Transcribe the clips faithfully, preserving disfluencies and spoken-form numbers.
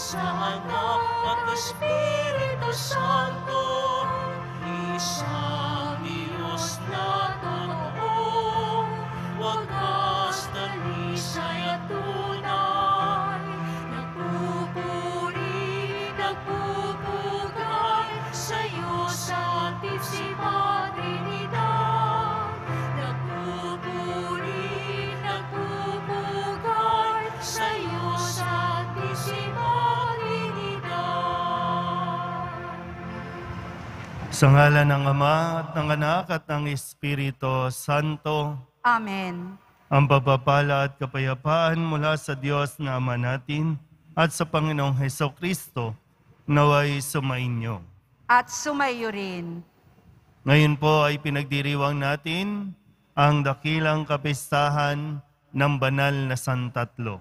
sa Anak at Espiritu Santo, isang Diyos na totoo, wagas na misay at tunay, nagpupuri, nagpupugay sa iyo sa Santísima Trinidad. Nagpupuri, nagpupugay sa iyo sa Santísima Trinidad. Sa ngalan ng Ama at ng Anak at ng Espiritu Santo. Amen. Ang pagpapala at kapayapaan mula sa Diyos na Ama natin at sa Panginoong Hesukristo naway sumainyo. At sumayo rin. Ngayon po ay pinagdiriwang natin ang dakilang kapistahan ng banal na Santatlo.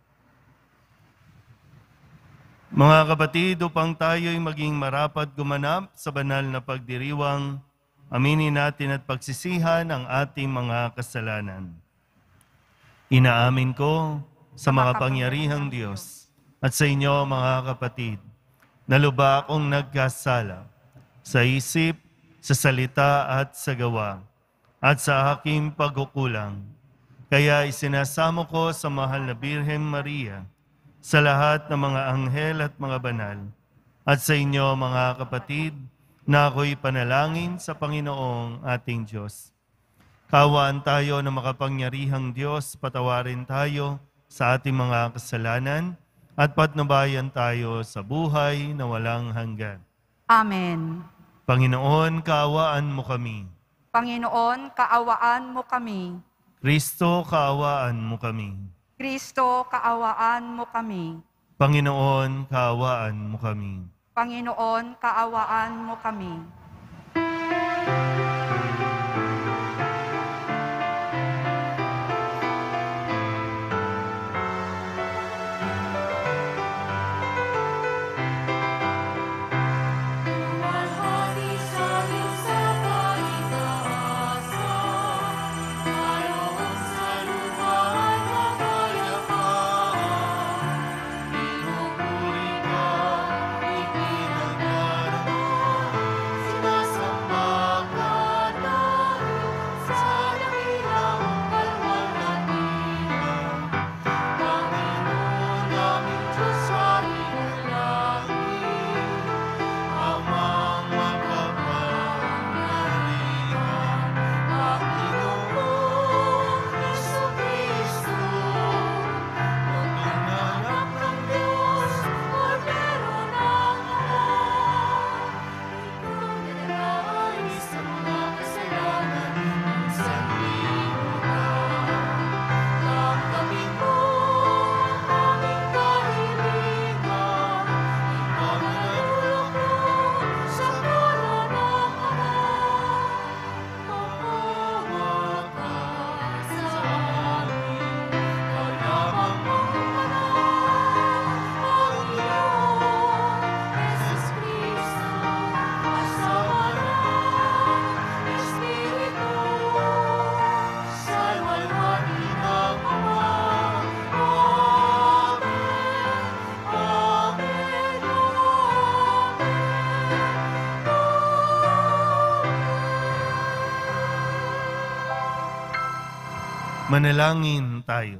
Mga kapatid, upang tayo'y maging marapat gumanap sa banal na pagdiriwang, aminin natin at pagsisihan ang ating mga kasalanan. Inaamin ko sa makapangyarihang Diyos at sa inyo mga kapatid, na lubha akong nagkasala sa isip, sa salita at sa gawa, at sa aking pagkukulang. Kaya isinasamo ko sa mahal na Birhen Maria, sa lahat ng mga anghel at mga banal, at sa inyo mga kapatid, na ako'y panalangin sa Panginoong ating Diyos. Kawaan tayo na makapangyarihang Diyos, patawarin tayo sa ating mga kasalanan, at patnubayan tayo sa buhay na walang hanggan. Amen. Panginoon, kaawaan mo kami. Panginoon, kaawaan mo kami. Kristo, kaawaan mo kami. Kristo, kaawaan mo kami. Panginoon, kaawaan mo kami. Panginoon, kaawaan mo kami. Manalangin tayo.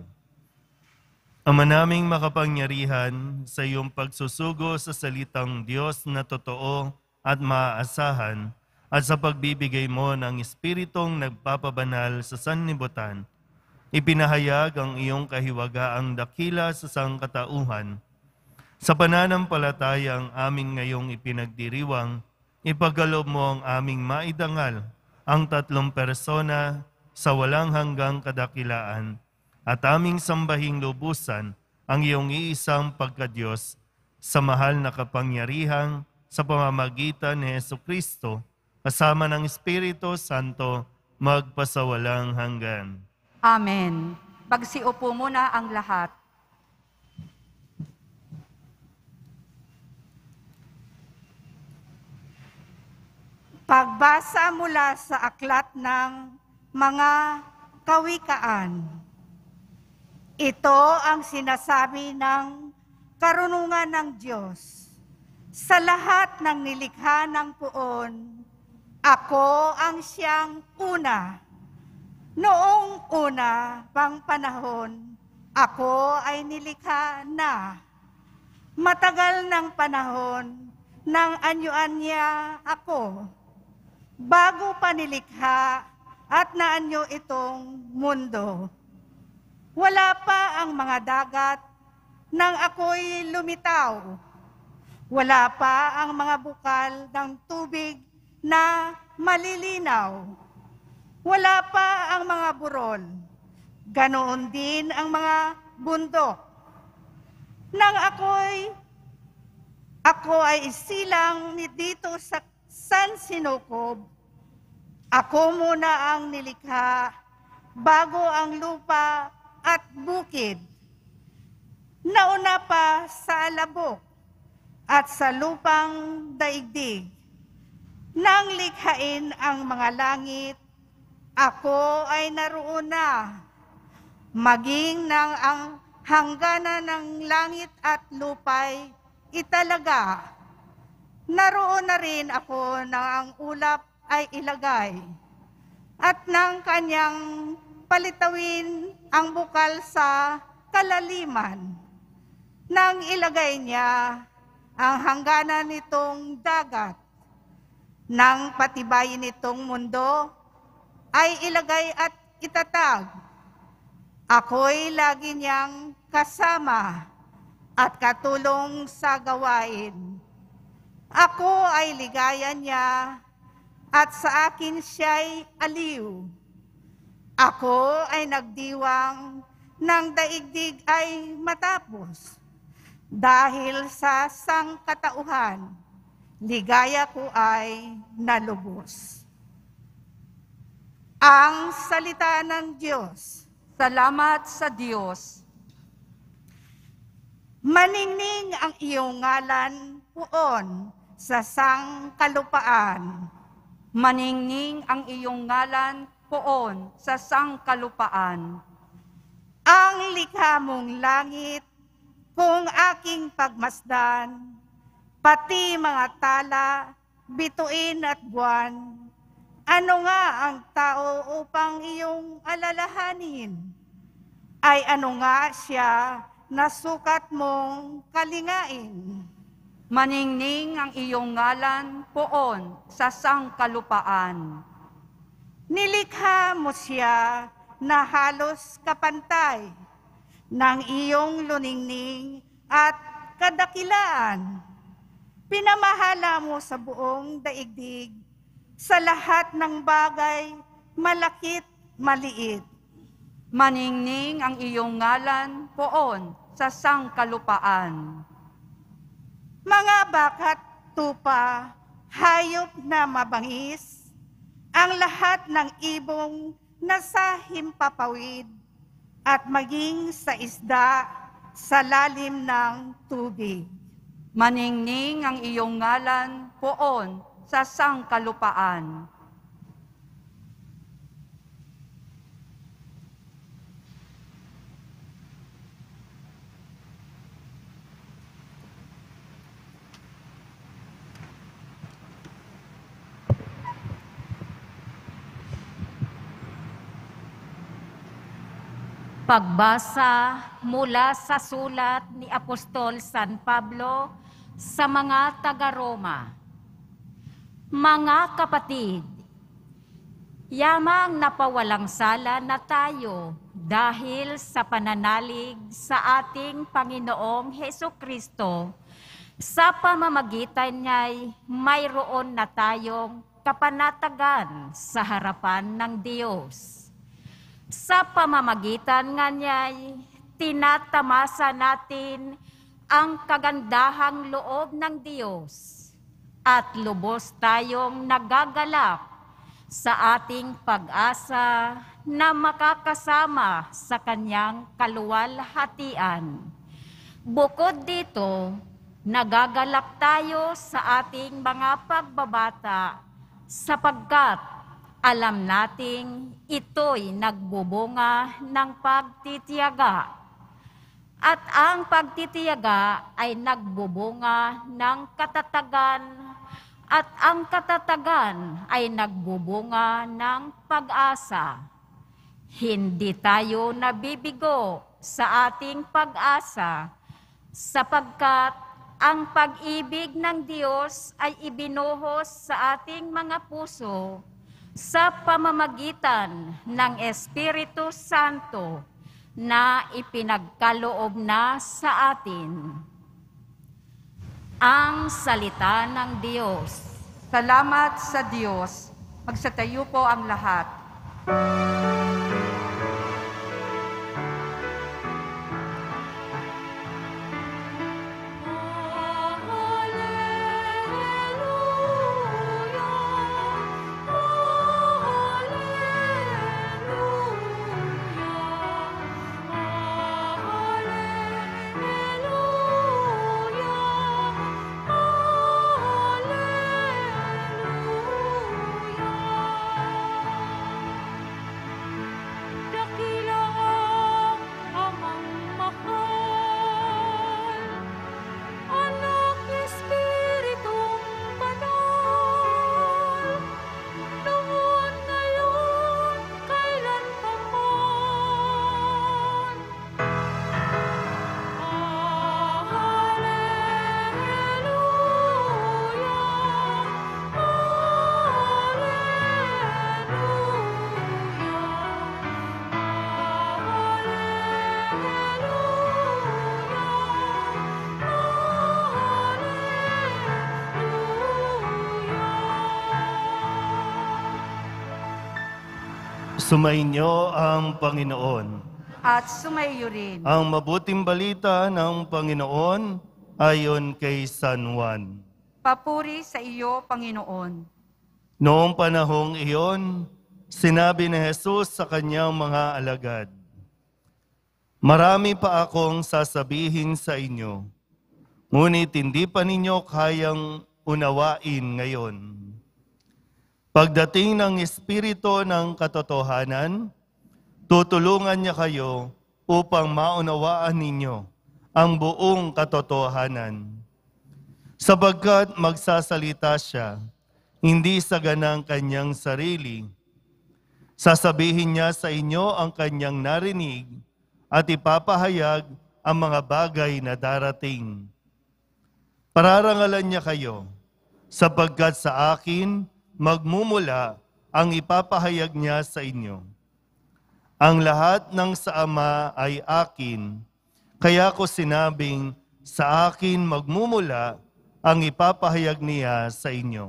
Ama naming makapangyarihan, sa iyong pagsusugo sa salitang Diyos na totoo at maaasahan, at sa pagbibigay mo ng Espiritong nagpapabanal sa sanlibutan, ipinahayag ang iyong kahiwagaang dakila sa sangkatauhan. Sa pananampalatayang amin ngayong ipinagdiriwang, ipagkaloob mo ang aming maidangal, ang tatlong persona sa walang hanggang kadakilaan, at aming sambahing lubusan ang iyong iisang pagkadiyos sa mahal na kapangyarihang sa pamamagitan ni Jesucristo, kasama ng Espiritu Santo, magpasawalang hanggan. Amen. Pagsiupo muna ang lahat. Pagbasa mula sa aklat ng mga kawikaan. Ito ang sinasabi ng karunungan ng Diyos. Sa lahat ng nilikha ng puon, ako ang siyang una. Noong una pang panahon, ako ay nilikha na. Matagal ng panahon, nang anyuan niya ako, bago pa nilikha at naanyo itong mundo. Wala pa ang mga dagat nang ako'y lumitaw. Wala pa ang mga bukal ng tubig na malilinaw. Wala pa ang mga burol. Ganoon din ang mga bundok. Nang ako'y ako ay isilang ni dito sa San Sinukob, ako muna ang nilikha bago ang lupa at bukid. Nauna pa sa alabok at sa lupang daigdig. Nang likhain ang mga langit, ako ay naroon na. Maging nang ang hangganan ng langit at lupay italaga. Naroon na rin ako nang ang ulap ay ilagay. At nang kanyang palitawin ang bukal sa kalaliman. Nang ilagay niya ang hangganan nitong dagat. Nang patibayin nitong mundo, ay ilagay at itatag. Ako'y lagi niyang kasama at katulong sa gawain. Ako ay ligaya niya at sa akin siya'y aliw. Ako ay nagdiwang ng daigdig ay matapos. Dahil sa sangkatauhan, ligaya ko ay nalubos. Ang salita ng Diyos. Salamat sa Diyos. Maningning ang iyong ngalan poon sa sangkalupaan. Maningning ang iyong ngalan poon sa sangkalupaan. Ang likha mong langit kung aking pagmasdan, pati mga tala, bituin at buwan, ano nga ang tao upang iyong alalahanin? Ay ano nga siya na sukat mong kalingain? Maningning ang iyong ngalan poon sa sangkalupaan. Nilikha mo siya na halos kapantay ng iyong luningning at kadakilaan. Pinamahala mo sa buong daigdig, sa lahat ng bagay, malakit, maliit. Maningning ang iyong ngalan poon sa sangkalupaan. Mga bakat tupa, hayop na mabangis, ang lahat ng ibong nasa himpapawid, at maging sa isda sa lalim ng tubig. Maningning ang iyong ngalan poon sa sangkalupaan. Pagbasa mula sa sulat ni Apostol San Pablo sa mga taga-Roma. Mga kapatid, yamang napawalang sala na tayo dahil sa pananalig sa ating Panginoong Hesukristo. Sa pamamagitan niya'y mayroon na tayong kapanatagan sa harapan ng Diyos. Sa pamamagitan nga niya'y tinatamasa natin ang kagandahang loob ng Diyos at lubos tayong nagagalak sa ating pag-asa na makakasama sa Kanyang kaluwalhatian. Bukod dito, nagagalak tayo sa ating mga pagbabata sapagkat alam nating ito'y nagbubunga ng pagtitiyaga. At ang pagtitiyaga ay nagbubunga ng katatagan, at ang katatagan ay nagbubunga ng pag-asa. Hindi tayo nabibigo sa ating pag-asa, sapagkat ang pag-ibig ng Diyos ay ibinuhos sa ating mga puso sa pamamagitan ng Espiritu Santo na ipinagkaloob na sa atin. Ang salita ng Diyos. Salamat sa Diyos. Magsatayo po ang lahat. Sumainyo ang Panginoon. At sumaiyo rin. Ang mabuting balita ng Panginoon ayon kay San Juan. Papuri sa iyo, Panginoon. Noong panahong iyon, sinabi ni Jesus sa kanyang mga alagad, "Marami pa akong sasabihin sa inyo, ngunit hindi pa ninyo kayang unawain ngayon. Pagdating ng Espiritu ng katotohanan, tutulungan niya kayo upang maunawaan ninyo ang buong katotohanan. Sapagkat magsasalita siya, hindi sa ganang kanyang sarili. Sasabihin niya sa inyo ang kanyang narinig at ipapahayag ang mga bagay na darating. Pararangalan niya kayo, sapagkat sa akin magmumula ang ipapahayag niya sa inyo. Ang lahat ng sa Ama ay akin, kaya ko sinabing sa akin magmumula ang ipapahayag niya sa inyo."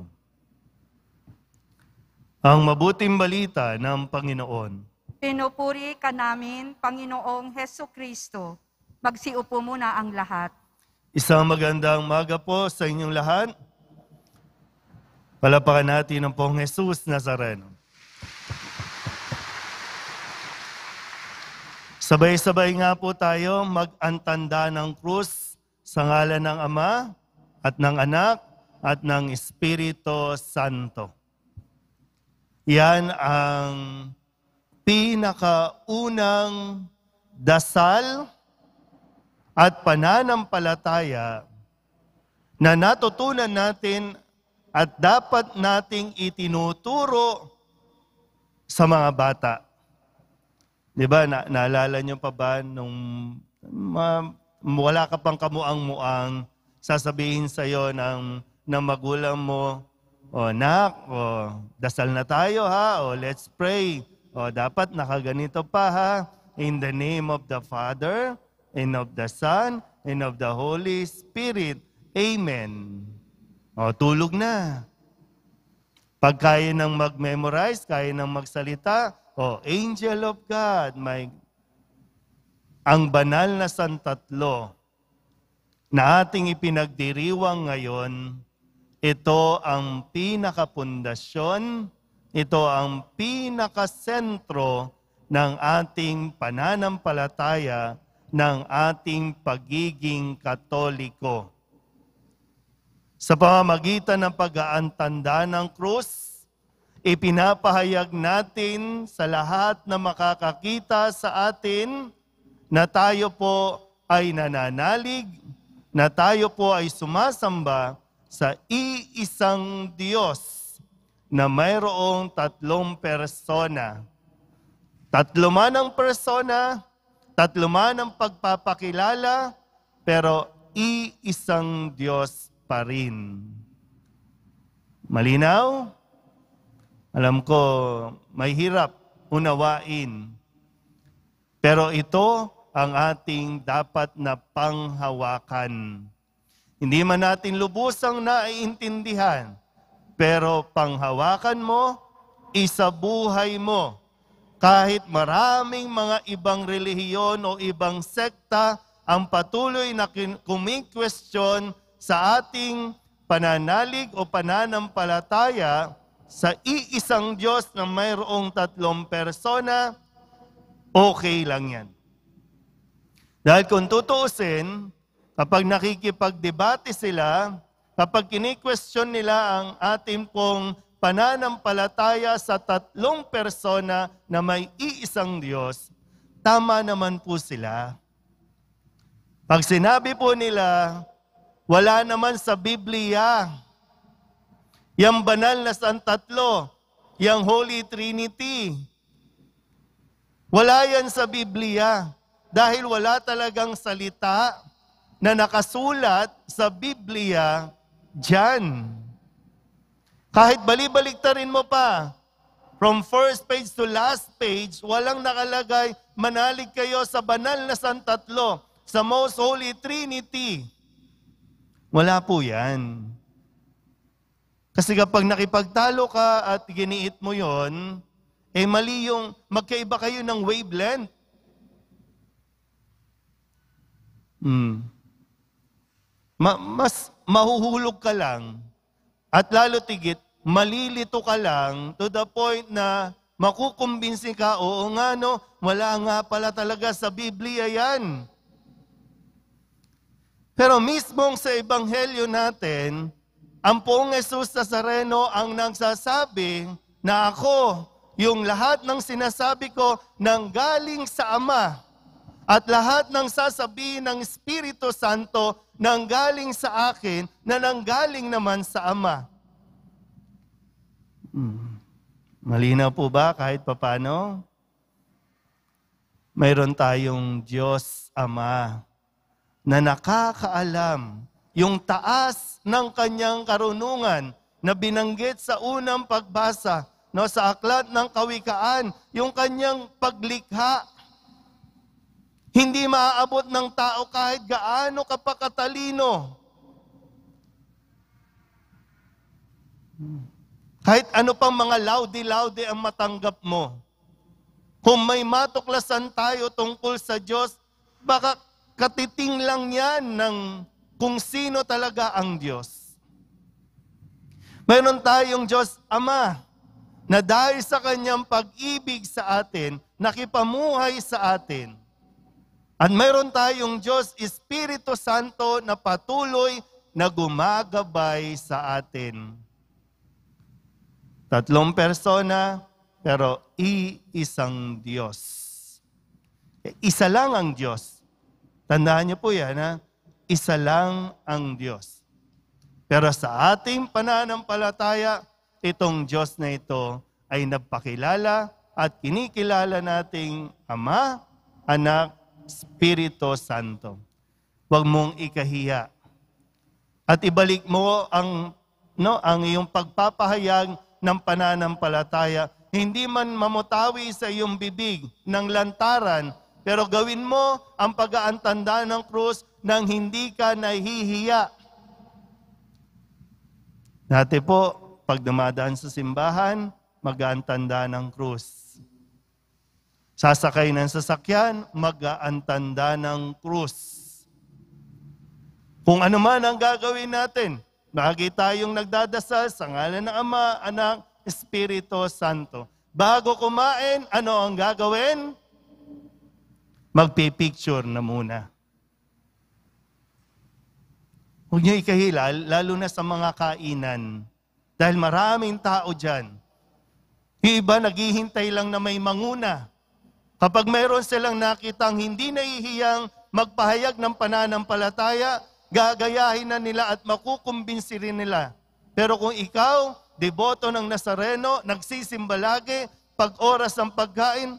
Ang mabuting balita ng Panginoon. Pinupuri ka namin, Panginoong Heso Kristo. Magsiupo muna ang lahat. Isang magandang maga po sa inyong lahat. Palapakan natin ang pong Jesus Nazareno. Sabay-sabay nga po tayo mag-antanda ng krus sa ngalan ng Ama at ng Anak at ng Espiritu Santo. Yan ang pinakaunang dasal at pananampalataya na natutunan natin at dapat nating itinuturo sa mga bata. Di ba, na, naalala nyo pa ba nung ma, wala ka pang kamuang-muang, sasabihin sa'yo ng, ng magulang mo, "O nak, o, dasal na tayo ha, o let's pray. O dapat nakaganito pa ha, in the name of the Father, and of the Son, and of the Holy Spirit. Amen." O, tulog na. Pag kaya nang mag-memorize, kaya nang magsalita, o, Angel of God, my, ang banal na santatlo na ating ipinagdiriwang ngayon, ito ang pinakapundasyon, ito ang pinakasentro ng ating pananampalataya, ng ating pagiging Katoliko. Sa pamamagitan ng pag-aantanda ng krus, ipinapahayag natin sa lahat na makakakita sa atin na tayo po ay nananalig na tayo po ay sumasamba sa iisang Diyos na mayroong tatlong persona. Tatlo man ang persona, tatlo man ang pagpapakilala, pero iisang Diyos pa rin. Malinaw? Alam ko, may hirap unawain. Pero ito ang ating dapat na panghawakan. Hindi man natin lubusang naiintindihan, pero panghawakan mo, isabuhay mo. Kahit maraming mga ibang relihiyon o ibang sekta ang patuloy na kumikwestiyon sa ating pananalig o pananampalataya sa iisang Diyos na mayroong tatlong persona, okay lang yan. Dahil kung tutuusin, kapag nakikipagdebate sila, kapag kini-question nila ang ating pong pananampalataya sa tatlong persona na may iisang Diyos, tama naman po sila. Pag sinabi po nila, wala naman sa Biblia, yang banal na sang tatlo, yang Holy Trinity, wala yan sa Biblia. Dahil wala talagang salita na nakasulat sa Biblia dyan. Kahit balibaliktarin mo pa, from first page to last page, walang nakalagay, manalig kayo sa banal na sang tatlo, sa Most Holy Trinity. Wala po yan. Kasi kapag nakipagtalo ka at giniit mo yon, eh mali yung magkaiba kayo ng wavelength. Hmm. Ma- mas mahuhulog ka lang at lalo tigit, malilito ka lang to the point na makukumbinsi ka, oo nga no, wala nga pala talaga sa Biblia yan. Pero mismong sa Ebanghelyo natin, ang poong Jesus Nazareno ang nagsasabi na ako, yung lahat ng sinasabi ko nanggaling sa Ama. At lahat ng sasabihin ng Espiritu Santo nanggaling sa akin na nanggaling naman sa Ama. Hmm. Malinaw po ba kahit papano? Mayroon tayong Diyos Ama na nakakaalam yung taas ng kanyang karunungan na binanggit sa unang pagbasa, no, sa Aklat ng Kawikaan, yung kanyang paglikha. Hindi maaabot ng tao kahit gaano ka pa katalino. Kahit ano pang mga laude-laude ang matanggap mo. Kung may matuklasan tayo tungkol sa Diyos, baka katiting lang yan ng kung sino talaga ang Diyos. Mayroon tayong Diyos Ama na dahil sa kanyang pag-ibig sa atin, nakipamuhay sa atin. At mayroon tayong Diyos Espiritu Santo na patuloy na gumagabay sa atin. Tatlong persona, pero iisang Diyos. Isa lang ang Diyos. Tandaan niyo po yan, ha? Isa lang ang Diyos. Pero sa ating pananampalataya, itong Diyos na ito ay nagpakilala at kinikilala nating Ama, Anak, Espiritu Santo. Huwag mong ikahiya. At ibalik mo ang, no, ang iyong pagpapahayag ng pananampalataya. Hindi man mamutawi sa iyong bibig ng lantaran, pero gawin mo ang pag-aantanda ng krus nang hindi ka nahihiya. Dati po, pag dumadaan sa simbahan, mag-aantanda ng krus. Sasakay ng sasakyan, mag-aantanda ng krus. Kung ano man ang gagawin natin, lagi tayong nagdadasal sa ngalan ng Ama, Anak, Espiritu Santo. Bago kumain, ano ang gagawin? Magpipicture na muna. Huwag niyo ikahila, lalo na sa mga kainan. Dahil maraming tao dyan. Yung iba naghihintay lang na may manguna. Kapag mayroon silang nakitang hindi nahihiyang magpahayag ng pananampalataya, gagayahin na nila at makukumbinsi rin nila. Pero kung ikaw, deboto ng Nazareno, nagsisimba lagi, pag oras ng pagkain,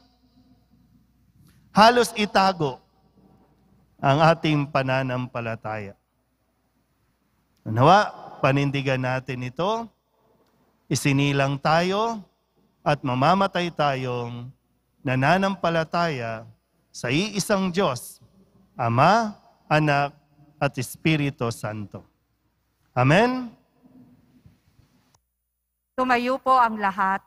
halos itago ang ating pananampalataya. Nawa, panindigan natin ito, isinilang tayo at mamamatay tayong nananampalataya sa iisang Diyos, Ama, Anak, at Espiritu Santo. Amen? Tumayo po ang lahat.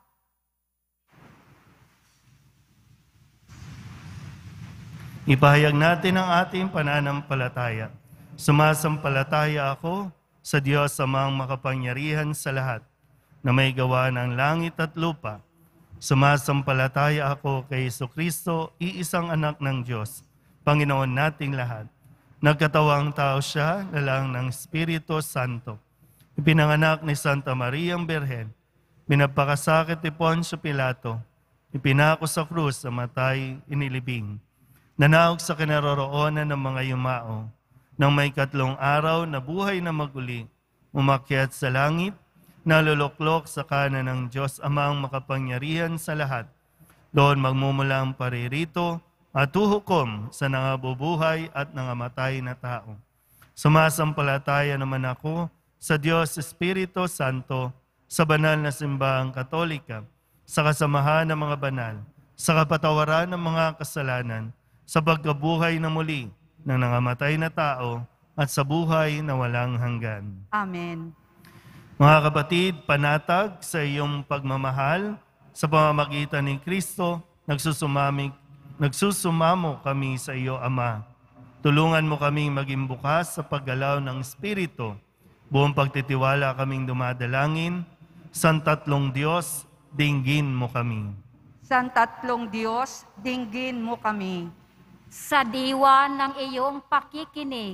Ipahayag natin ang ating pananampalataya. Sumasampalataya ako sa Diyos Amang makapangyarihan sa lahat, na may gawa ng langit at lupa. Sumasampalataya ako kay Jesucristo, iisang anak ng Diyos, Panginoon nating lahat. Nagkatawang tao siya na lang ng Espiritu Santo. Ipinanganak ni Santa Mariang Birhen, pinapakasakit ni Poncio Pilato, ipinako sa krus, sa matay, inilibing. Nanaog sa kinaroroonan ng mga yumao, nang may katlong araw na buhay na maguli, umakyat sa langit, naluluklok sa kanan ng Diyos Amang makapangyarihan sa lahat. Doon magmumula ang paririto at huhukom sa nangabubuhay at nangamatay na tao. Sumasampalataya naman ako sa Diyos Espiritu Santo, sa banal na simbahang Katolika, sa kasamahan ng mga banal, sa kapatawaran ng mga kasalanan, sa pagkabuhay na muli ng nangamatay na tao, at sa buhay na walang hanggan. Amen. Mga kapatid, panatag sa iyong pagmamahal sa pamamagitan ni Kristo, nagsusumamig, nagsusumamo kami sa iyo, Ama. Tulungan mo kaming maging bukas sa paggalaw ng Espiritu. Buong pagtitiwala kaming dumadalangin. San Tatlong Diyos, dinggin mo kami. San Tatlong Diyos, dinggin mo kami. Sa diwa ng iyong pakikinig,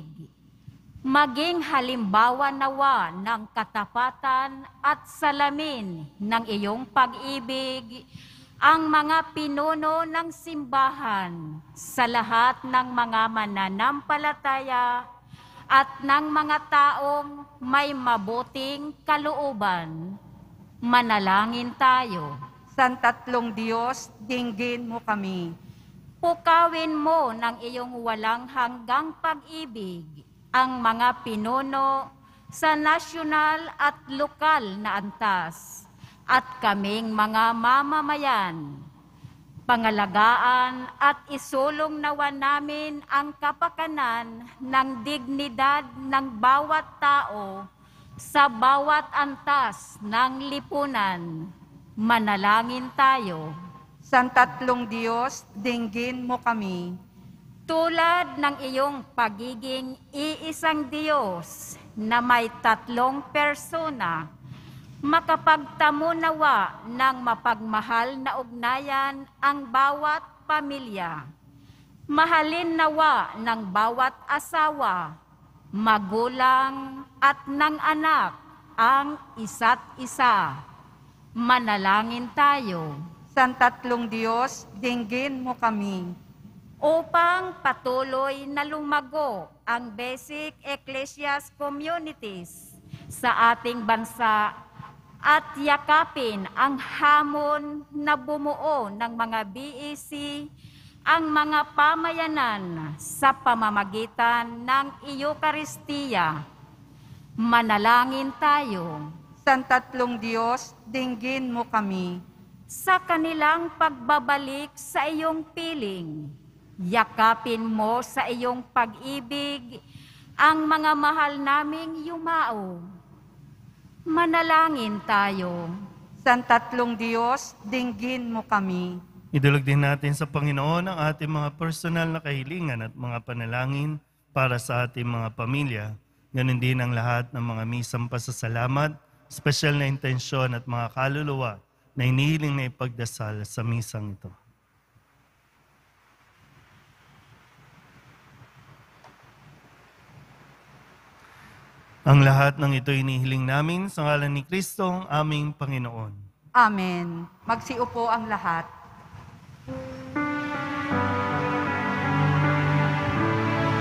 maging halimbawa nawa ng katapatan at salamin ng iyong pag-ibig ang mga pinuno ng simbahan sa lahat ng mga mananampalataya at ng mga taong may mabuting kalooban. Manalangin tayo. San Tatlong Diyos, dinggin mo kami. Pukawin mo ng iyong walang hanggang pag-ibig ang mga pinuno sa nasyonal at lokal na antas at kaming mga mamamayan. Pangalagaan at isulong nawa namin ang kapakanan ng dignidad ng bawat tao sa bawat antas ng lipunan. Manalangin tayo. San Tatlong Diyos, dinggin mo kami. Tulad ng iyong pagiging iisang Diyos na may tatlong persona, makapagtamo nawa ng mapagmahal na ugnayan ang bawat pamilya. Mahalin nawa ng bawat asawa, magulang at ng anak ang isa't isa. Manalangin tayo. San Tatlong Diyos, dinggin mo kami. Upang patuloy na lumago ang basic Ecclesias communities sa ating bansa at yakapin ang hamon na bumuo ng mga B E C, ang mga pamayanan sa pamamagitan ng Eucharistia. Manalangin tayo. San Tatlong Diyos, dinggin mo kami. Sa kanilang pagbabalik sa iyong piling, yakapin mo sa iyong pag-ibig ang mga mahal naming yumao. Manalangin tayo. San Tatlong Diyos, dinggin mo kami. Idulog din natin sa Panginoon ang ating mga personal na kahilingan at mga panalangin para sa ating mga pamilya. Ganun din ang lahat ng mga misang pasasalamat, espesyal na intensyon at mga kaluluwa na inihiling na ipagdasal sa misang ito. Ang lahat ng ito inihiling namin sa ngalan ni Kristo, ang aming Panginoon. Amen. Magsiupo ang lahat.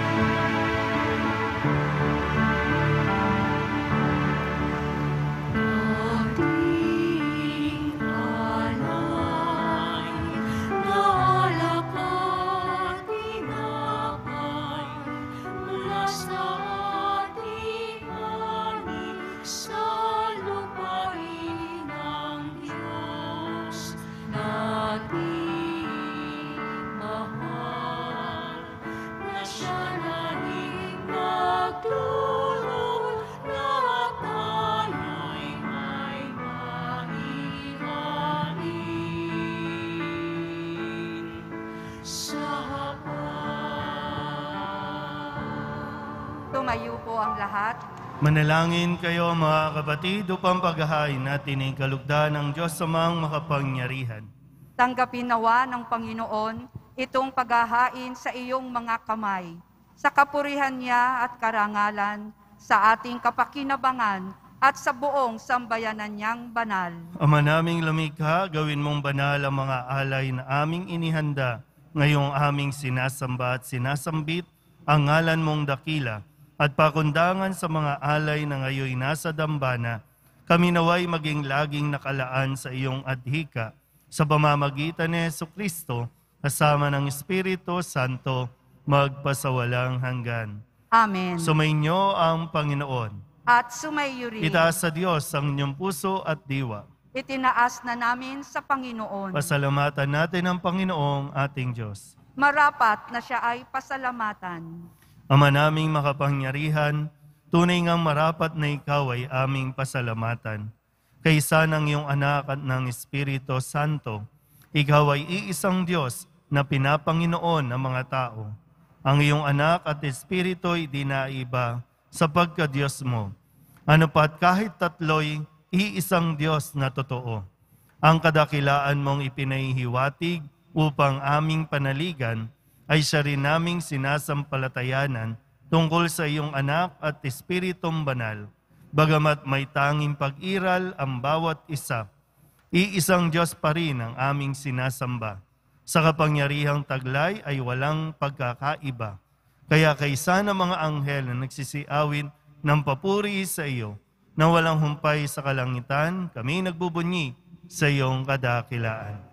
Tumayo po ang lahat. Manalangin kayo mga kapatid upang paghahain natin ang kalugdan ng Diyos Amang makapangyarihan. Tanggapin nawa ng Panginoon itong paghahain sa iyong mga kamay, sa kapurihan niya at karangalan, sa ating kapakinabangan at sa buong sambayanan niyang banal. Ama naming lumikha, gawin mong banal ang mga alay na aming inihanda, ngayong aming sinasamba at sinasambit ang ngalan mong dakila, at pakundangan sa mga alay na ngayon nasa dambana, kami naway maging laging nakalaan sa iyong adhika, sa pamamagitan ni Jesucristo, kasama ng Espiritu Santo, magpasawalang hanggan. Amen. Sumainyo ang Panginoon. At sumayo rin. Itaas sa Diyos ang inyong puso at diwa. Itinaas na namin sa Panginoon. Pasalamatan natin ang Panginoong ating Diyos. Marapat na siya ay pasalamatan. Ama naming makapangyarihan, tunay ngang marapat na ikaw ay aming pasalamatan. Kaysa ng iyong anak at ng Espiritu Santo, ikaw ay iisang Diyos na pinapanginoon ng mga tao. Ang iyong anak at Espiritu ay di naiba sa pagka-Diyos mo. Ano pat kahit tatlo'y iisang Diyos na totoo. Ang kadakilaan mong ipinahihiwatig upang aming panaligan ay siya rin naming sinasampalatayanan tungkol sa iyong anak at Espiritong Banal. Bagamat may tanging pag-iral ang bawat isa, iisang Diyos pa rin ang aming sinasamba. Sa kapangyarihang taglay ay walang pagkakaiba. Kaya kaysa ng mga anghel na nagsisiawin ng papuri sa iyo, na walang humpay sa kalangitan, kami nagbubunyi sa iyong kadakilaan.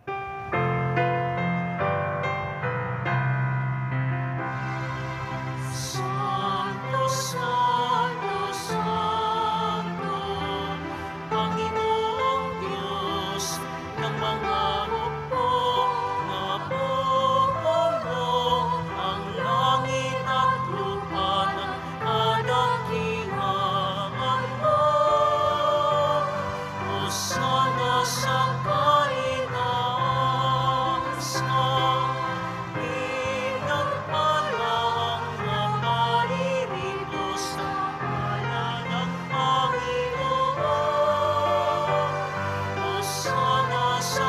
Santo, Santo, Santo, Panginoong Diyos ng mga hukbo, napupuno ang langit at lupa ng kadakilaan mo. Hosana sa kaitaasan, pinagpalang na naririto sa ngalan ng Panginoon. Hosana sa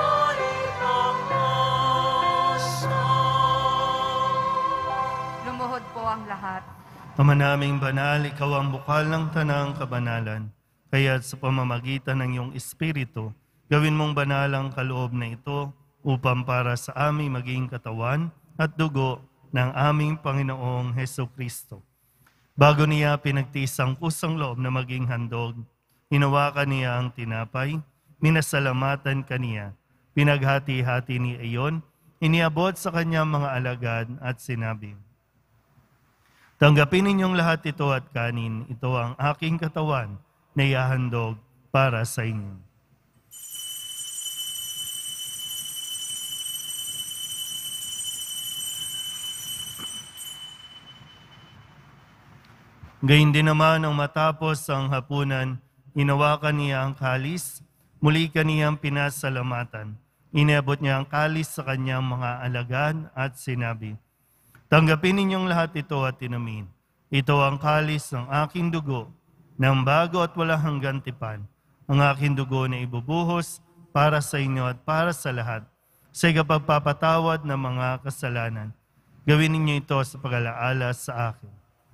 kaitaasan. Lumuhod po ang lahat. Ama naming banal, ikaw ang bukal ng tanang kabanalan. Kaya't sa pamamagitan ng iyong Espiritu, gawin mong banal ang kaloob na ito upang para sa aming maging katawan at dugo ng aming Panginoong Hesukristo. Bago niya pinagtiis ang kusang loob na maging handog, hinawakan niya ang tinapay, minasalamatan kaniya, pinaghati-hati ni iyon, iniabot sa kanyang mga alagad at sinabi, tanggapin ninyong lahat ito at kanin, ito ang aking katawan na ihahandog para sa inyo. Gayun din naman ang matapos ang hapunan, inawakan niya ang kalis, muli kaniyang pinasalamatan. Inabot niya ang kalis sa kanyang mga alagad at sinabi, tanggapin ninyong lahat ito at inumin. Ito ang kalis ng aking dugo, ng bago at walang hanggang tipan. Ang aking dugo na ibubuhos para sa inyo at para sa lahat, sa ikapagpapatawad ng mga kasalanan. Gawin ninyo ito sa pag-alaala sa akin.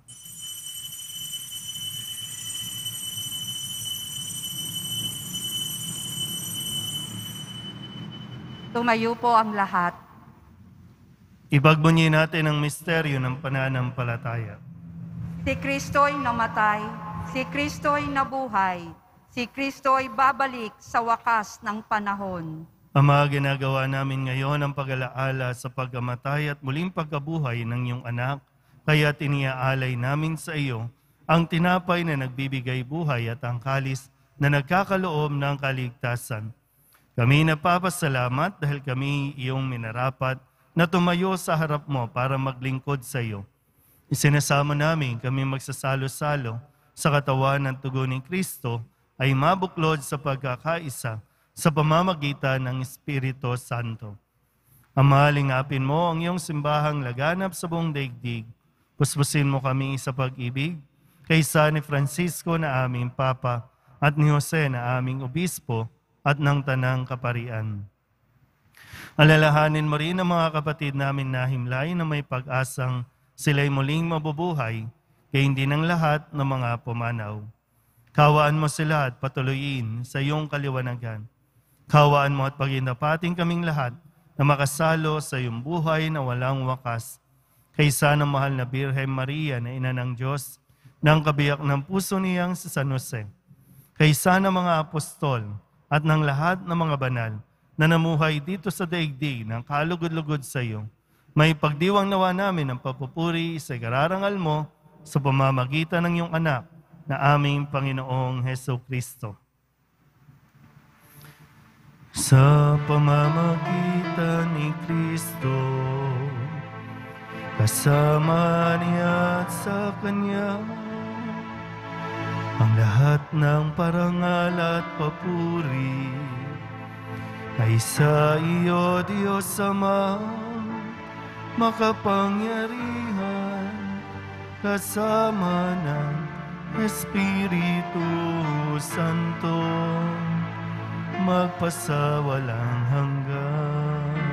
Tumayo po ang lahat. Ipagbunyi natin ang misteryo ng pananampalataya. Si Kristo'y namatay, si Kristo'y nabuhay, si Kristo'y babalik sa wakas ng panahon. Ama, ginagawa namin ngayon ang pag-alaala sa pagkamatay at muling pagkabuhay ng iyong anak, kaya tiniaalay namin sa iyo ang tinapay na nagbibigay buhay at ang kalis na nagkakaloob ng kaligtasan. Kami nagpapasalamat dahil kami iyong minarapat na tumayo sa harap mo para maglingkod sa iyo. Isinasamo namin kami magsasalo-salo sa katawan ng tugon ni Kristo ay mabuklod sa pagkakaisa sa pamamagitan ng Espiritu Santo. Ama, lingapin mo ang iyong simbahang laganap sa buong daigdig. Puspusin mo kami sa pag-ibig, kaysa ni Francisco na aming Papa, at ni Jose na aming Obispo, at ng Tanang Kaparian. Alalahanin mo rin ang mga kapatid namin na himlay na may pag-asang sila'y muling mabubuhay, kaya hindi ng lahat ng mga pumanaw. Kawaan mo sila at patuloyin sa iyong kaliwanagan. Kawaan mo at paginapating kaming lahat na makasalo sa iyong buhay na walang wakas. Kaysa ng mahal na Birhen Maria na ina ng Diyos, ng kabiyak ng puso niyang si San Jose. Kaysa ng mga apostol at ng lahat ng mga banal na namuhay dito sa daigdig ng kalugod-lugod sa iyo, may pagdiwang nawa namin ang papupuri sa ikararangal mo sa pamamagitan ng iyong anak na aming Panginoong Heso Kristo. Sa pamamagitan ni Kristo, kasama niya at sa Kanya, ang lahat ng parangal at papuri ay sa iyo, Diyos Ama, makapangyarihan, kasama ng Espiritu Santo, magpasawalang hanggan.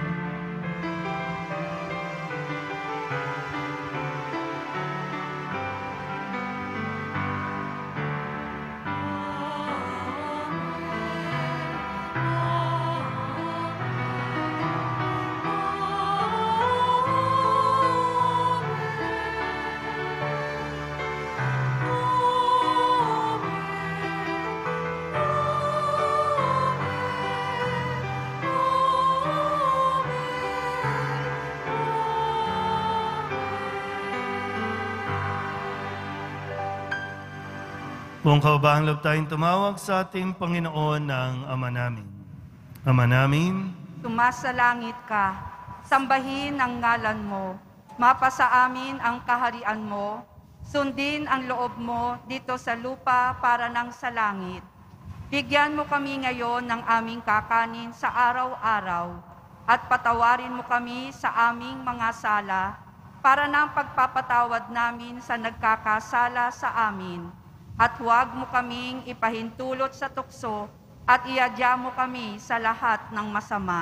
Kung kaubahang loob tayong tumawag sa ating Panginoon ng Ama namin. Ama namin, Sumasalangit ka, sambahin ang ngalan mo, mapasa amin ang kaharian mo, sundin ang loob mo dito sa lupa para nang sa langit. Bigyan mo kami ngayon ng aming kakanin sa araw-araw, at patawarin mo kami sa aming mga sala, para nang pagpapatawad namin sa nagkakasala sa amin. At huwag mo kaming ipahintulot sa tukso at iadya mo kami sa lahat ng masama.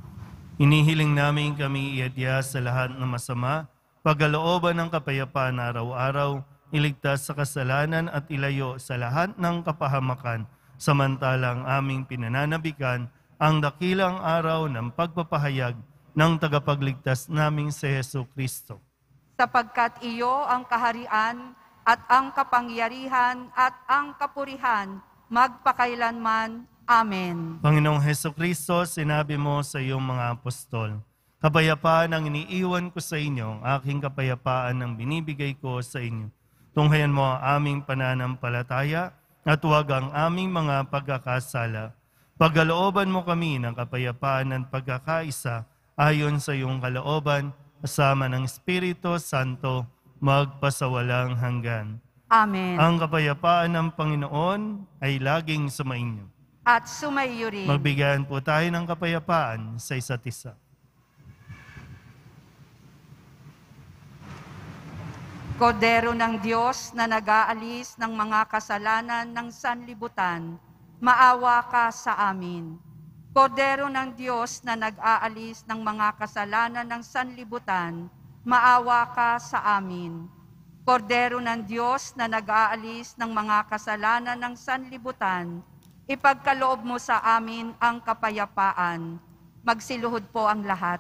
inihiling namin kami iadya sa lahat ng masama, pagkalooban ng kapayapaan araw-araw, iligtas sa kasalanan at ilayo sa lahat ng kapahamakan, samantalang aming pinananabikan ang dakilang araw ng pagpapahayag ng tagapagligtas naming si Hesu Kristo. Sapagkat iyo ang kaharian at ang kapangyarihan at ang kapurihan magpakailanman. Amen. Panginoong Hesu Kristo, sinabi mo sa iyong mga apostol, kapayapaan ang iniiwan ko sa inyo, aking kapayapaan ang binibigay ko sa inyo. Tunghayan mo ang aming pananampalataya at huwag ang aming mga pagkakasala. Pagkalooban mo kami ng kapayapaan at pagkakaisa ayon sa iyong kalooban, kasama ng Espiritu Santo, magpasawalang hanggan. Amen. Ang kapayapaan ng Panginoon ay laging sumainyo. At sumaiyo rin. Magbigayan po tayo ng kapayapaan sa isa't isa. Kordero ng Diyos na nag-aalis ng mga kasalanan ng sanlibutan, maawa ka sa amin. Kordero ng Diyos na nag-aalis ng mga kasalanan ng sanlibutan, maawa ka sa amin. Kordero ng Diyos na nag-aalis ng mga kasalanan ng sanlibutan, ipagkaloob mo sa amin ang kapayapaan. Magsiluhod po ang lahat.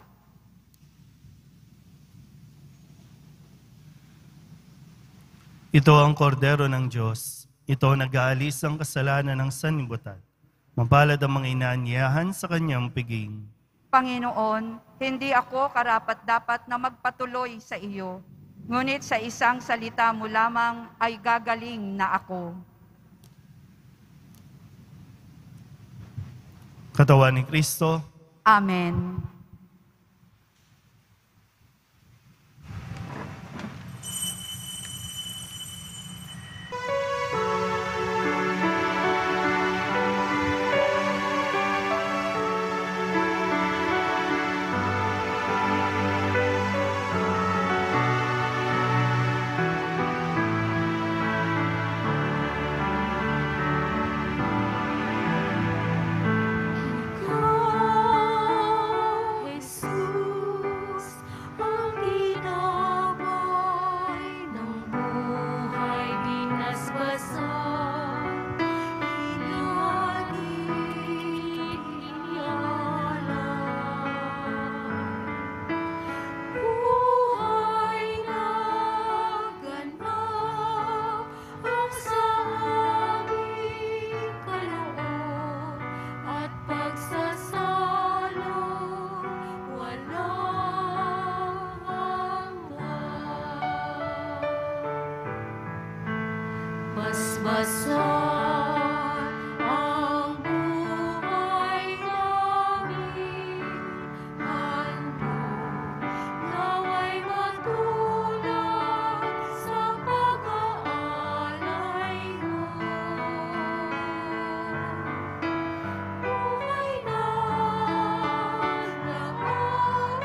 Ito ang kordero ng Diyos. Ito nag-aalis ang kasalanan ng sanlibutan. Mapalad ang mga inaanyayahan sa kanyang piging. Panginoon, hindi ako karapat-dapat na magpatuloy sa iyo, ngunit sa isang salita mo lamang ay gagaling na ako. Katawan ni Kristo. Amen. Basbasan ang buhay namin, handog naway matulad sa pag-aalay mo. Buhay na lahat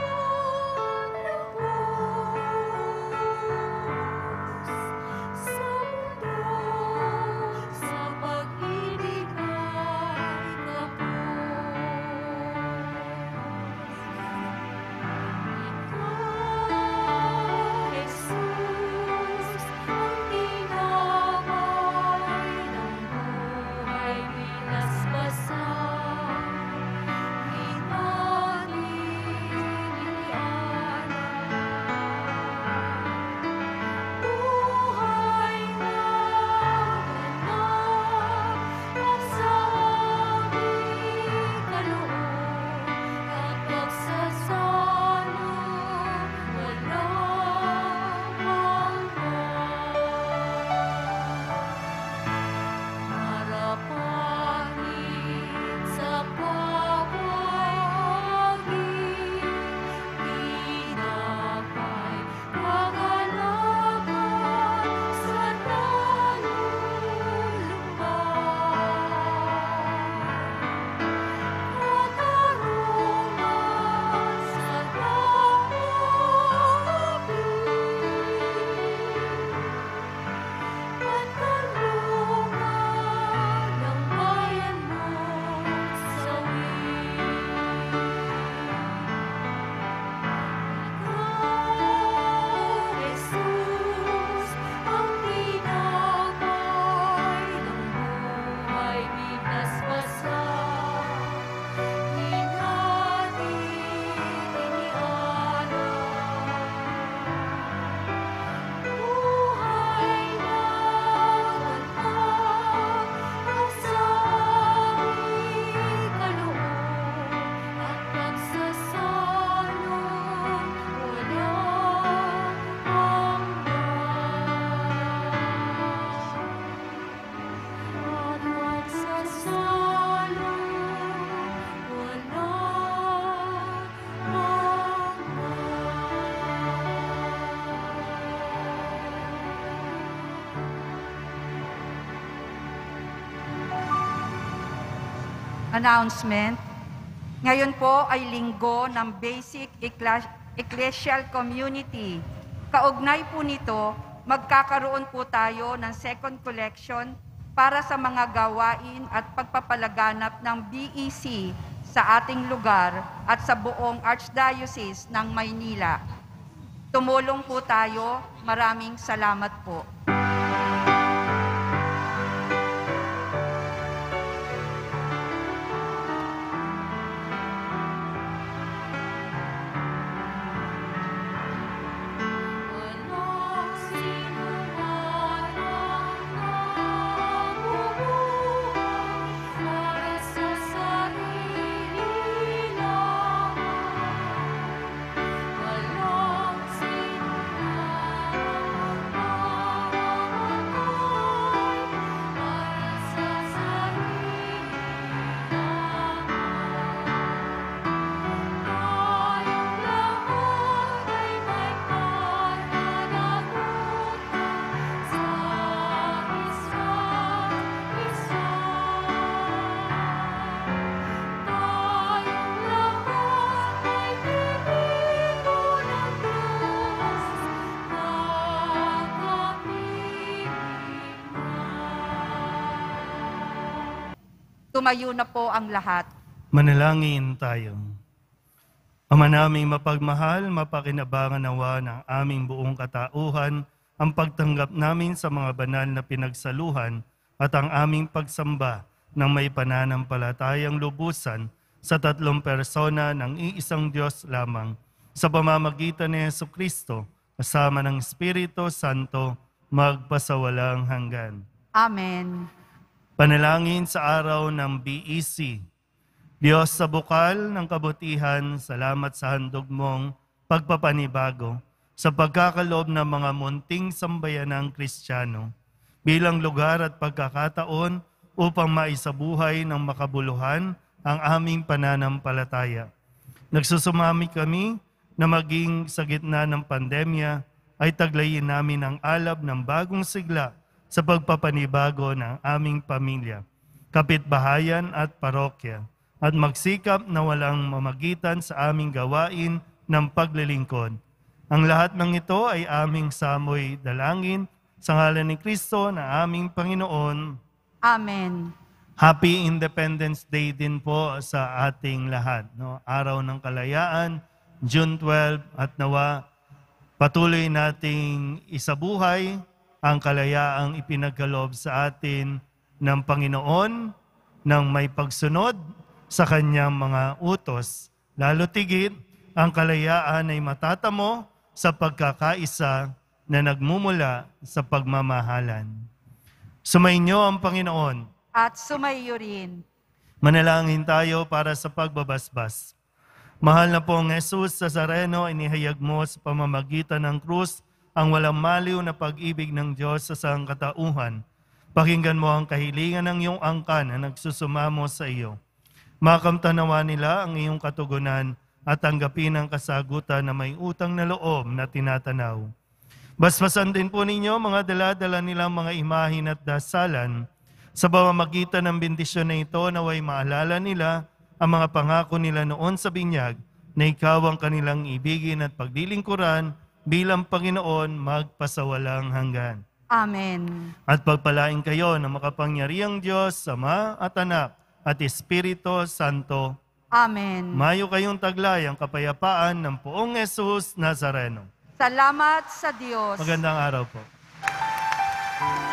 sa mundo, sa pag-ibig ay kapos. Ikaw, Jesus, ang tinapay ng buhay, binasbasan, di natin inialam. Buhay na ganap ang sa aming kaloob, kapag sa salong walang hanggan. Marapanin sa pawagin, tinapay pag-alagan sa nalulumbay. Katarungan sa daigdig, at kalungan ng bayan mong sawi. Ikaw, Jesus, ang tinapay ng buhay, binasbasan, di natin inialam. Buhay na ganap ang sa aming kaloob, at pagsasalong walang hanggan. At pagsasalong walang hanggan. Announcement. Ngayon po ay linggo ng Basic Ecclesi- Ecclesial Community. Kaugnay po nito, magkakaroon po tayo ng second collection para sa mga gawain at pagpapalaganap ng B E C sa ating lugar at sa buong Archdiocese ng Maynila. Tumulong po tayo. Maraming salamat po. Walang sinuman ang nabubuhay para sa sarili lamang. Walang sinuman ang mamamatay para sa sarili lamang. Tayong lahat ay may pananagutan sa isa't isa. Tayong lahat ay pinili ng Diyos na kapiliran. Tumayo na po ang lahat. Manalangin tayo. Ama naming mapagmahal, mapakinabangan nawa ng aming buong katauhan ang pagtanggap namin sa mga banal na pinagsaluhan at ang aming pagsamba ng may pananampalatayang lubusan sa tatlong persona ng iisang Diyos lamang sa pamamagitan ni Jesucristo kasama ng Espiritu Santo magpasawalang hanggan. Amen. Panalangin sa araw ng B E C. Diyos sa bukal ng kabutihan, salamat sa handog mong pagpapanibago sa pagkakaloob ng mga munting sambayanang Kristiyano. bilang lugar at pagkakataon upang maisabuhay ng makabuluhan ang aming pananampalataya. Nagsusumami kami na maging sa gitna ng pandemya ay taglayin namin ang alab ng bagong sigla sa pagpapanibago ng aming pamilya, kapitbahayan at parokya, at magsikap na walang mamagitan sa aming gawain ng paglilingkod. Ang lahat ng ito ay aming samoy dalangin sa ngalan ni Kristo na aming Panginoon. Amen. Happy Independence Day din po sa ating lahat. No? Araw ng Kalayaan, June twelfth, at nawa patuloy nating isabuhay ang kalayaang ipinagkaloob sa atin ng Panginoon ng may pagsunod sa kanyang mga utos. Lalo tigit, ang kalayaan ay matatamo sa pagkakaisa na nagmumula sa pagmamahalan. Sumainyo ang Panginoon. At sumaiyo rin. Manalangin tayo para sa pagbabasbas. Mahal na pong Jesus Nazareno, inihayag mo sa pamamagitan ng krus ang walang maliw na pag-ibig ng Diyos sa sangkatauhan. Pakinggan mo ang kahilingan ng iyong angkan na nagsusumamo sa iyo. Makamtanawa nila ang iyong katugunan at tanggapin ang kasagutan na may utang na loob na tinatanaw. Basbasan din po ninyo mga dala-dala nilang mga imahin at dasalan. Sa pamamagitan ng bendisyon na ito, naway maalala nila ang mga pangako nila noon sa binyag na ikaw ang kanilang ibigin at paglilingkuran bilang Panginoon magpasawalang hanggan. Amen. At pagpalain kayo ng makapangyarihang Diyos, Ama at Anak at Espiritu Santo. Amen. Mayo kayong taglay ang kapayapaan ng poong Jesus Nazareno. Salamat sa Diyos. Magandang araw po.